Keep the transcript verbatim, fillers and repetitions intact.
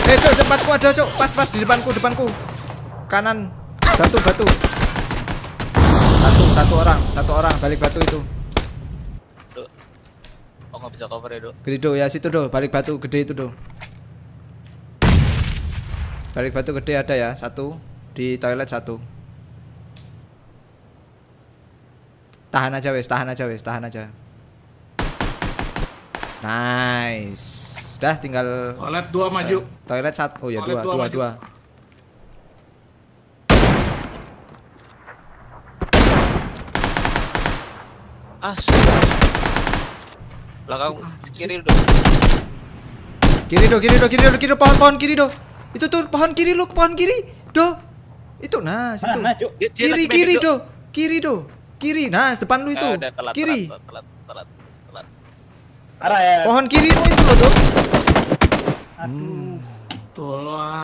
Eh, cok, depanku ada, cok. Pas, pas di depanku, depanku. Kanan. Batu, batu. Satu, satu orang, satu orang balik batu itu. Duh. Oh, nggak bisa cover ya, Dok. Gede do, ya situ do, balik batu gede itu do. Balik batu gede ada ya, satu. Di toilet satu. Tahan aja wes, tahan aja wes, tahan aja. Nice. Dah tinggal Toilet dua maju. eh, toilet satu. Oh ya Toilet dua, dua dua, maju. dua. Ah, sudah. Belakang kiri, Dok. Kiri do, kiri do, kiri do, kiri do, pohon, pohon kiri do. Itu tuh pohon kiri lu, pohon kiri do. Itu nah, situ. Mana, Cuk? Dia- dia Kiri, lagi kiri medit, do, kiri do, kiri. Nah, depan lu itu. Ah, udah telat, Kiri. telat, telat, telat, telat. Arah ya. Pohon kiri lu itu loh do. Aduh. Tolong.